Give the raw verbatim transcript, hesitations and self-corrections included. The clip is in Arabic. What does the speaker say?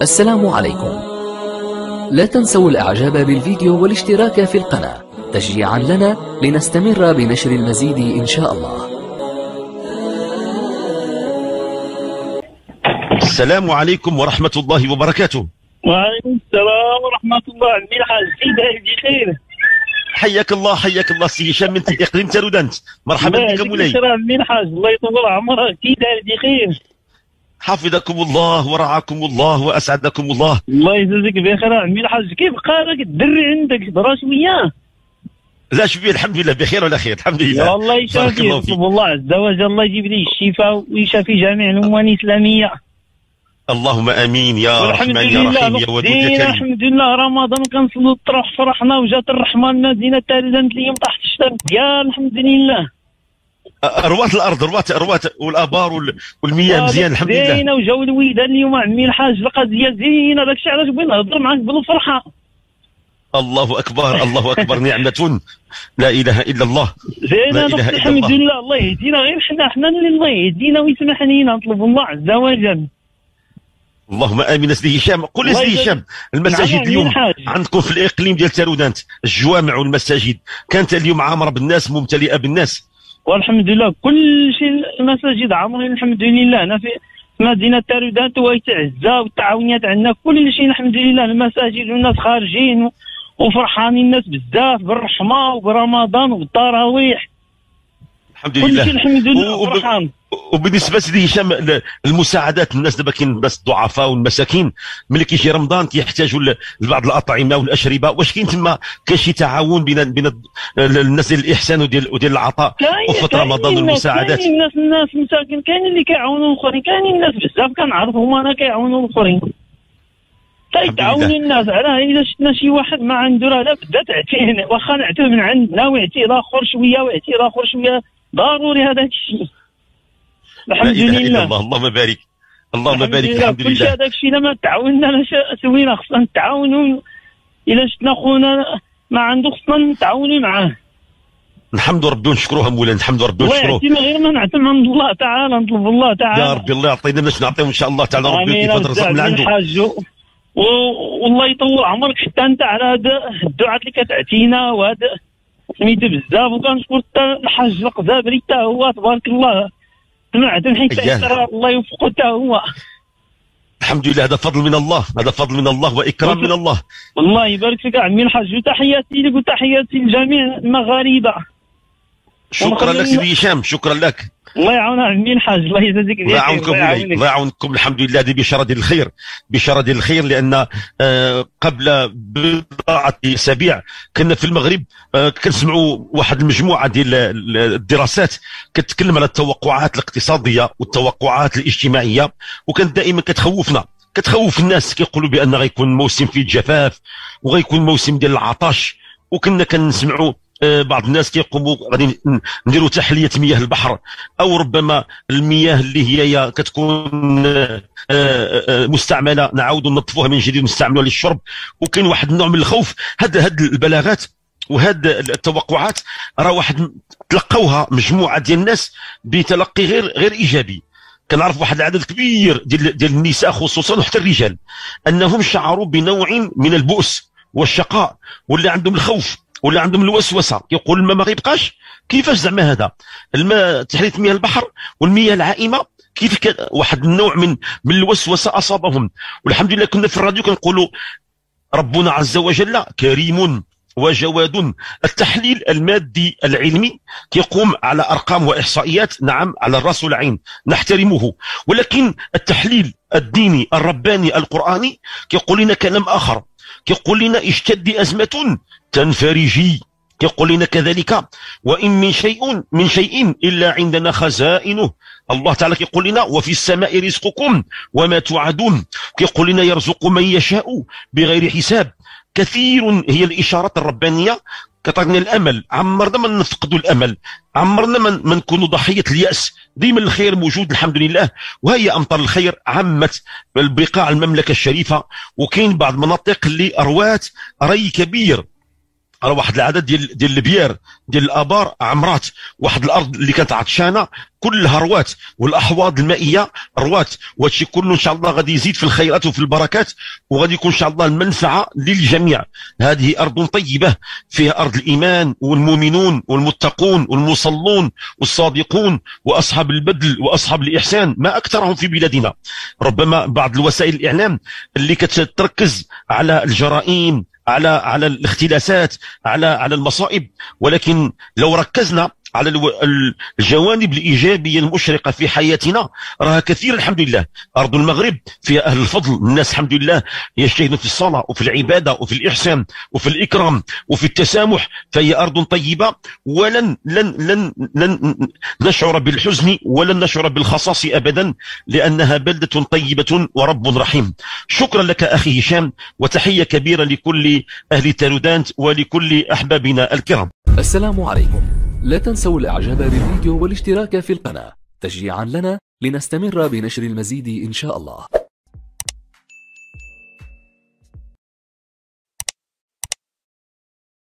السلام عليكم. لا تنسوا الإعجاب بالفيديو والاشتراك في القناة تشجيعا لنا لنستمر بنشر المزيد إن شاء الله. السلام عليكم ورحمة الله وبركاته. وعليكم السلام ورحمة الله. عمي الحاج كي داير بخير؟ حياك الله حياك الله سي هشام من اقليم تارودانت. مرحبا بك مولاي. عمي الحاج الله يطول عمرك، كي داير بخير؟ حفظكم الله ورعاكم الله واسعدكم الله. الله يجازيك بخير عمي الحاج. كيف بقى لك الدري عندك؟ هضره شويه؟ لا شوفي الحمد لله بخير ولا خير الحمد لله. يا الله يشافي، يطلب الله عز وجل الله يجيب لي الشفاء ويشافي جميع الامه الاسلاميه. اللهم امين يا رحمن يا رحيم يا ودود يا كريم. الحمد لله رمضان كنصلوا الطرح فرحنا وجات الرحمه المدينه تارودانت اليوم تحت الشتاء ديال الحمد لله. روات الارض روات روات والابار والمياه مزيان الحمد لله. زينه وجاو الويدان اليوم عمي الحاج القضيه زينه، داكشي علاش بغيت نهضر معاك بالفرحه. الله اكبر الله اكبر نعمه لا اله الا الله. زينه الحمد لله. الله يهدينا غير حنا حنا اللي الله يهدينا ويسمح لينا نطلب الله عز وجل. اللهم امين. سيدي هشام قول لي سيدي هشام المساجد اليوم عندكم في الاقليم ديال تارودانت الجوامع والمساجد كانت اليوم عامره بالناس ممتلئه بالناس؟ والحمد لله كل شيء المساجد عامرين الحمد لله. انا في مدينه تارودانت ويتعزى والتعاونيات عندنا كل شيء الحمد لله. المساجد والناس خارجين وفرحانين الناس بزاف بالرحمه وبرمضان وبالتراويح الحمد لله. كل شيء الحمد لله فرحان. وبالنسبه سيدي هشام المساعدات الناس دابا كاين الناس الضعفاء والمساكين ملي كيجي رمضان كيحتاجوا لبعض الاطعمه والاشربه، واش كاين تما كاين شي تعاون بين بين الناس ديال الاحسان وديال وديال العطاء وفي رمضان والمساعدات؟ كاين الناس الناس مساكين كاين اللي كيعاونوا الاخرين، كاين الناس بزاف كنعرفهم انا كيعاونوا الاخرين كيتعاونوا الناس. على اذا شفنا شي واحد ما عنده راه لا بدا تعتيه، واخا نعتوه من عندنا ويعطيه الاخر شويه ويعطيه الاخر شويه، ضروري هذاك الشيء. الحمد لله. لله اللهم بارك اللهم بارك الحمد لله. كل شيء هذاك الشيء لما تعاوننا سوينا، خصنا نتعاونوا. الا شفنا خونا ما عنده خصنا نتعاونوا معاه. نحمدوا ربي ونشكروه مولانا، نحمدوا ربي ونشكروه. ويعطينا غير ما نعتمد عند الله تعالى، نطلب الله تعالى يا ربي الله يعطينا باش نعطيو ان شاء الله تعالى. ربي يفضل الرزق من عنده. والله يطول عمرك حتى انت على هذا الدعاء اللي كتعطينا وهذا سميتو بزاف. وكنشكر حتى الحاج القزابري حتى هو تبارك الله سمعت حيت الله يوفقه حتى هو. الحمد لله هذا فضل من الله، هذا فضل من الله واكرام من الله. الله يبارك فيك عمي الحاج وتحياتي لك وتحياتي لجميع المغاربه. شكرا لك سيدي هشام شكرا لك. الله يعاوننا عمي الحاج الله يجازيك بخير. الله يعاونكم الله يعاونكم الحمد لله. هذه بشاره ديال الخير بشاره ديال الخير لان آه قبل بضعه اسابيع كنا في المغرب آه كنسمعوا واحد المجموعه ديال الدراسات كتتكلم على التوقعات الاقتصاديه والتوقعات الاجتماعيه، وكانت دائما كتخوفنا كتخوف الناس كيقولوا بان غيكون موسم فيه الجفاف وغيكون موسم ديال العطش. وكنا كنسمعوا بعض الناس كيقوموا غادي نديروا تحليه مياه البحر او ربما المياه اللي هي كتكون مستعمله نعاودوا ننظفوها من جديد ونستعملوها للشرب. وكاين واحد النوع من الخوف. هاد هاد البلاغات وهاد التوقعات راه واحد تلقوها مجموعه ديال الناس بتلقي غير غير ايجابي. كنعرف واحد العدد كبير ديال ديال النساء خصوصا وحتى الرجال انهم شعروا بنوع من البؤس والشقاء ولا عندهم الخوف ولا عندهم الوسوسه، يقول الماء ما غيبقاش. كيفاش زعما هذا الماء تحليه مياه البحر والمياه العائمه كيف واحد النوع من من الوسوسه اصابهم. والحمد لله كنا في الراديو كنقولوا ربنا عز وجل كريم وجواد. التحليل المادي العلمي كيقوم على ارقام واحصائيات، نعم على الراس والعين نحترمه، ولكن التحليل الديني الرباني القراني كيقول لنا كلام اخر. كيقول لنا اشتد ازمه تنفرجي، يقول لنا كذلك وإن من شيء من شيء إلا عندنا خزائنه. الله تعالى يقول لنا وفي السماء رزقكم وما توعدون. يقول لنا يرزق من يشاء بغير حساب. كثير هي الإشارات الربانية كتعطينا الأمل. عمرنا ما نفقدوا الأمل، عمرنا ما نكونوا ضحية اليأس. ديما الخير موجود الحمد لله. وهي أمطار الخير عمت بقاع المملكة الشريفة، وكاين بعض المناطق اللي أروات ري كبير راه واحد العدد ديال ديال البيار ديال الابار عمرات، واحد الارض اللي كانت عطشانه كلها روات، والاحواض المائيه روات، وهادشي كله ان شاء الله غادي يزيد في الخيرات وفي البركات، وغادي يكون ان شاء الله المنفعه للجميع. هذه ارض طيبه فيها ارض الايمان والمؤمنون والمتقون والمصلون والصادقون واصحاب البذل واصحاب الاحسان، ما اكثرهم في بلادنا. ربما بعض الوسائل الاعلام اللي كتركز على الجرائم، على على الاختلاسات، على على المصائب، ولكن لو ركزنا على الجوانب الإيجابية المشرقة في حياتنا راها كثير الحمد لله. أرض المغرب فيها أهل الفضل، الناس الحمد لله يجتهدون في الصلاة وفي العبادة وفي الإحسان وفي الإكرام وفي التسامح، فهي أرض طيبة، ولن لن لن لن نشعر بالحزن ولن نشعر بالخصاص أبدا، لأنها بلدة طيبة ورب رحيم. شكرا لك أخي هشام، وتحية كبيرة لكل أهل تارودانت ولكل أحبابنا الكرام. السلام عليكم. لا تنسوا الاعجاب بالفيديو والاشتراك في القناة تشجيعا لنا لنستمر بنشر المزيد إن شاء الله.